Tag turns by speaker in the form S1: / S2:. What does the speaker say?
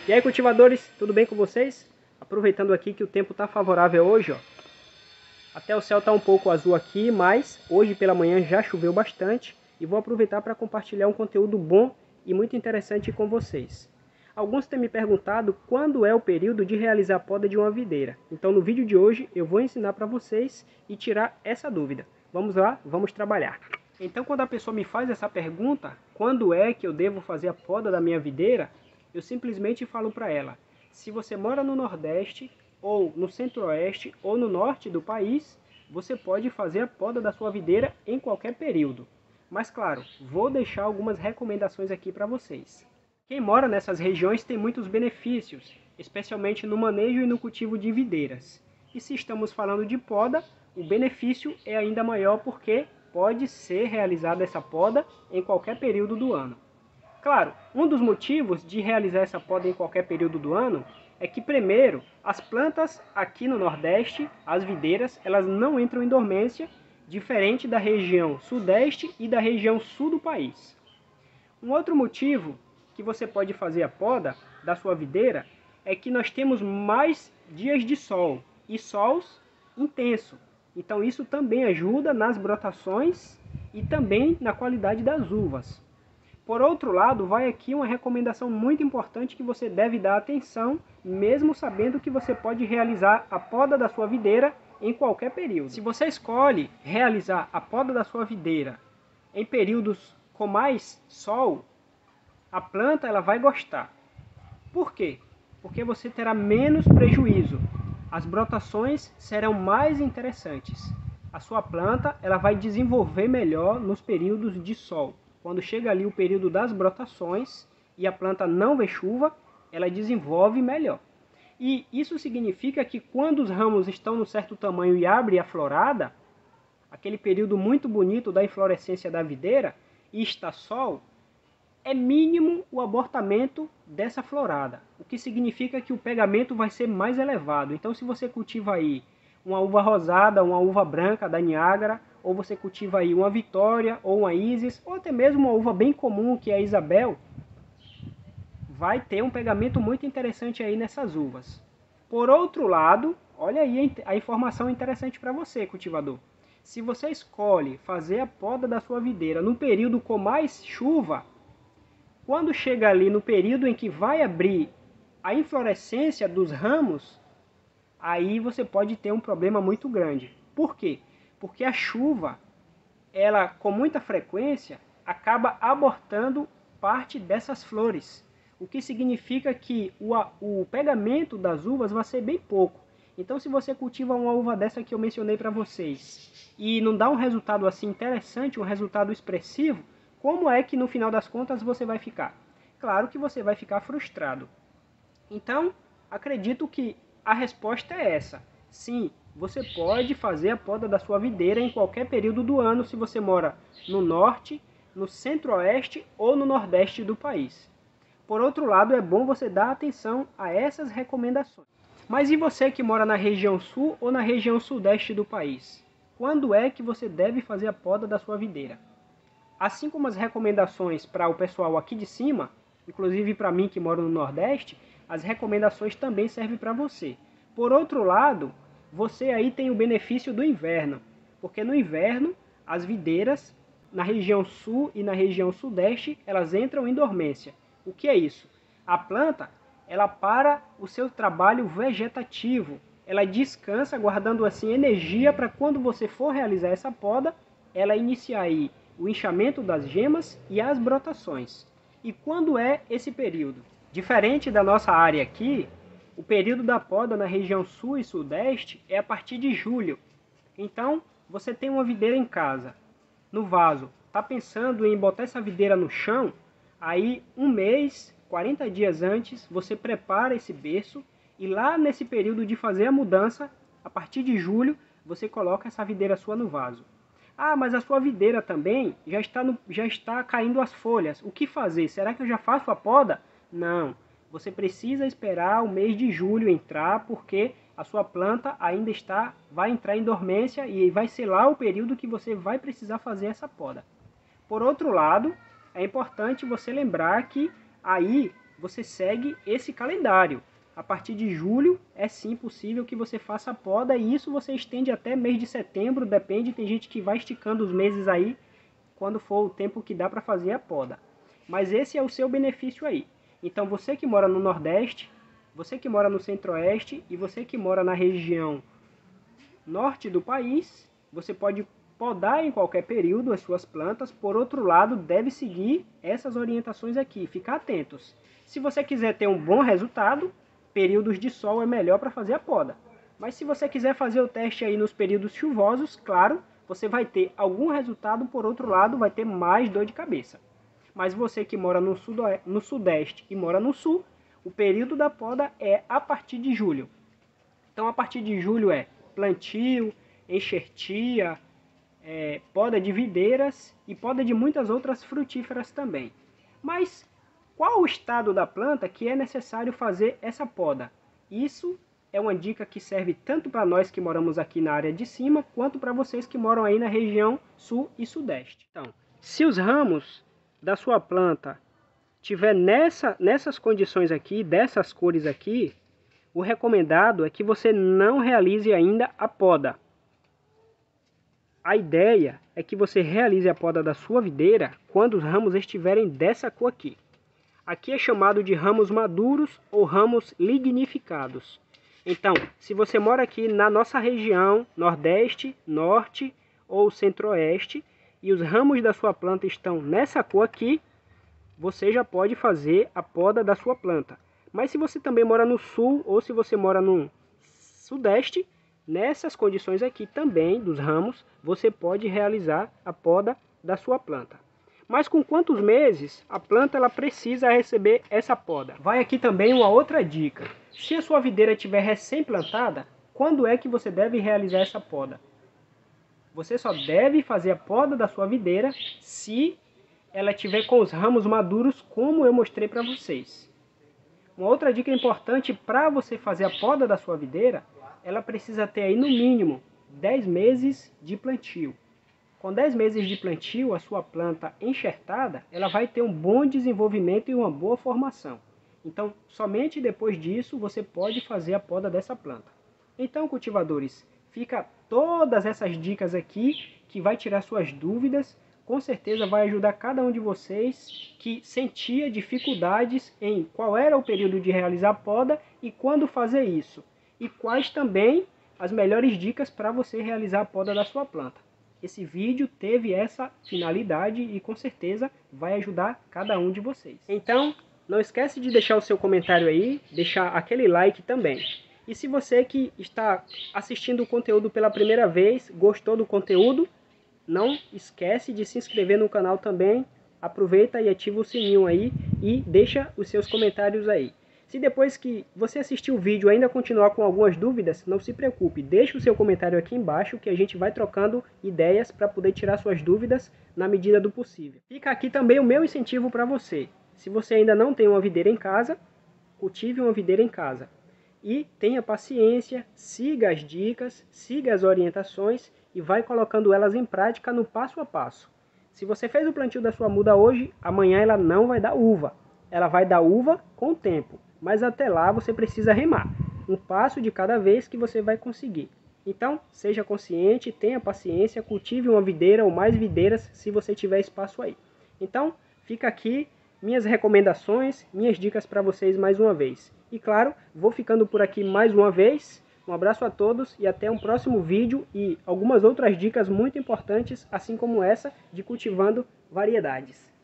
S1: E aí, cultivadores, tudo bem com vocês? Aproveitando aqui que o tempo está favorável hoje, ó. Até o céu está um pouco azul aqui, mas hoje pela manhã já choveu bastante e vou aproveitar para compartilhar um conteúdo bom e muito interessante com vocês. Alguns têm me perguntado quando é o período de realizar a poda de uma videira. Então no vídeo de hoje eu vou ensinar para vocês e tirar essa dúvida. Vamos lá, vamos trabalhar. Então quando a pessoa me faz essa pergunta, quando é que eu devo fazer a poda da minha videira? Eu simplesmente falo para ela, se você mora no Nordeste, ou no Centro-Oeste, ou no Norte do país, você pode fazer a poda da sua videira em qualquer período. Mas claro, vou deixar algumas recomendações aqui para vocês. Quem mora nessas regiões tem muitos benefícios, especialmente no manejo e no cultivo de videiras. E se estamos falando de poda, o benefício é ainda maior porque pode ser realizada essa poda em qualquer período do ano. Claro, um dos motivos de realizar essa poda em qualquer período do ano é que, primeiro, as plantas aqui no Nordeste, as videiras, elas não entram em dormência, diferente da região Sudeste e da região Sul do país. Um outro motivo que você pode fazer a poda da sua videira é que nós temos mais dias de sol e sol intenso. Então isso também ajuda nas brotações e também na qualidade das uvas. Por outro lado, vai aqui uma recomendação muito importante que você deve dar atenção, mesmo sabendo que você pode realizar a poda da sua videira em qualquer período. Se você escolhe realizar a poda da sua videira em períodos com mais sol, a planta ela vai gostar. Por quê? Porque você terá menos prejuízo. As brotações serão mais interessantes. A sua planta ela vai desenvolver melhor nos períodos de sol. Quando chega ali o período das brotações e a planta não vê chuva, ela desenvolve melhor. E isso significa que quando os ramos estão num certo tamanho e abre a florada, aquele período muito bonito da inflorescência da videira, e está sol, é mínimo o abortamento dessa florada. O que significa que o pegamento vai ser mais elevado. Então se você cultiva aí uma uva rosada, uma uva branca da Niágara, ou você cultiva aí uma Vitória, ou uma Isis, ou até mesmo uma uva bem comum que é a Isabel, vai ter um pegamento muito interessante aí nessas uvas. Por outro lado, olha aí a informação interessante para você, cultivador. Se você escolhe fazer a poda da sua videira no período com mais chuva, quando chega ali no período em que vai abrir a inflorescência dos ramos, aí você pode ter um problema muito grande. Por quê? Porque a chuva, ela com muita frequência, acaba abortando parte dessas flores. O que significa que o pegamento das uvas vai ser bem pouco. Então se você cultiva uma uva dessa que eu mencionei para vocês, e não dá um resultado assim interessante, um resultado expressivo, como é que no final das contas você vai ficar? Claro que você vai ficar frustrado. Então, acredito que a resposta é essa. Sim, você pode fazer a poda da sua videira em qualquer período do ano se você mora no norte, no centro-oeste ou no nordeste do país. Por outro lado, é bom você dar atenção a essas recomendações. Mas e você que mora na região sul ou na região sudeste do país? Quando é que você deve fazer a poda da sua videira? Assim como as recomendações para o pessoal aqui de cima, inclusive para mim que moro no Nordeste, as recomendações também servem para você. Por outro lado, você aí tem o benefício do inverno, porque no inverno as videiras na região sul e na região sudeste, elas entram em dormência. O que é isso? A planta, ela para o seu trabalho vegetativo, ela descansa guardando assim energia para quando você for realizar essa poda, ela iniciar aí o inchamento das gemas e as brotações. E quando é esse período? Diferente da nossa área aqui, o período da poda na região sul e sudeste é a partir de julho. Então, você tem uma videira em casa, no vaso, está pensando em botar essa videira no chão, aí um mês, 40 dias antes, você prepara esse berço e lá nesse período de fazer a mudança, a partir de julho, você coloca essa videira sua no vaso. Ah, mas a sua videira também já está caindo as folhas. O que fazer? Será que eu já faço a poda? Não. Você precisa esperar o mês de julho entrar, porque a sua planta ainda vai entrar em dormência e vai ser lá o período que você vai precisar fazer essa poda. Por outro lado, é importante você lembrar que aí você segue esse calendário. A partir de julho é sim possível que você faça a poda, e isso você estende até mês de setembro, depende, tem gente que vai esticando os meses aí, quando for o tempo que dá para fazer a poda. Mas esse é o seu benefício aí. Então você que mora no Nordeste, você que mora no Centro-Oeste e você que mora na região norte do país, você pode podar em qualquer período as suas plantas. Por outro lado, deve seguir essas orientações aqui, ficar atentos. Se você quiser ter um bom resultado, períodos de sol é melhor para fazer a poda. Mas se você quiser fazer o teste aí nos períodos chuvosos, claro, você vai ter algum resultado, por outro lado, vai ter mais dor de cabeça. Mas você que mora no Sudeste e mora no Sul, o período da poda é a partir de julho. Então, a partir de julho é plantio, enxertia, poda de videiras e poda de muitas outras frutíferas também. Mas qual o estado da planta que é necessário fazer essa poda? Isso é uma dica que serve tanto para nós que moramos aqui na área de cima, quanto para vocês que moram aí na região sul e sudeste. Então, se os ramos da sua planta tiver nessas condições aqui, dessas cores aqui, o recomendado é que você não realize ainda a poda. A ideia é que você realize a poda da sua videira quando os ramos estiverem dessa cor aqui. Aqui é chamado de ramos maduros ou ramos lignificados. Então, se você mora aqui na nossa região, Nordeste, Norte ou Centro-Oeste, e os ramos da sua planta estão nessa cor aqui, você já pode fazer a poda da sua planta. Mas se você também mora no Sul ou se você mora no Sudeste, nessas condições aqui também dos ramos, você pode realizar a poda da sua planta. Mas com quantos meses a planta ela precisa receber essa poda? Vai aqui também uma outra dica. Se a sua videira estiver recém-plantada, quando é que você deve realizar essa poda? Você só deve fazer a poda da sua videira se ela estiver com os ramos maduros, como eu mostrei para vocês. Uma outra dica importante para você fazer a poda da sua videira, ela precisa ter aí no mínimo 10 meses de plantio. Com 10 meses de plantio, a sua planta enxertada, ela vai ter um bom desenvolvimento e uma boa formação. Então, somente depois disso, você pode fazer a poda dessa planta. Então, cultivadores, fica todas essas dicas aqui, que vai tirar suas dúvidas. Com certeza vai ajudar cada um de vocês que sentia dificuldades em qual era o período de realizar a poda e quando fazer isso. E quais também as melhores dicas para você realizar a poda da sua planta. Esse vídeo teve essa finalidade e com certeza vai ajudar cada um de vocês. Então, não esquece de deixar o seu comentário aí, deixar aquele like também. E se você que está assistindo o conteúdo pela primeira vez, gostou do conteúdo, não esquece de se inscrever no canal também. Aproveita e ativa o sininho aí e deixa os seus comentários aí. Se depois que você assistir o vídeo ainda continuar com algumas dúvidas, não se preocupe, deixe o seu comentário aqui embaixo que a gente vai trocando ideias para poder tirar suas dúvidas na medida do possível. Fica aqui também o meu incentivo para você. Se você ainda não tem uma videira em casa, cultive uma videira em casa. E tenha paciência, siga as dicas, siga as orientações e vai colocando elas em prática no passo a passo. Se você fez o plantio da sua muda hoje, amanhã ela não vai dar uva. Ela vai dar uva com o tempo. Mas até lá você precisa remar. Um passo de cada vez que você vai conseguir. Então, seja consciente, tenha paciência, cultive uma videira ou mais videiras se você tiver espaço aí. Então, fica aqui minhas recomendações, minhas dicas para vocês mais uma vez. E claro, vou ficando por aqui mais uma vez. Um abraço a todos e até um próximo vídeo e algumas outras dicas muito importantes, assim como essa de cultivando variedades.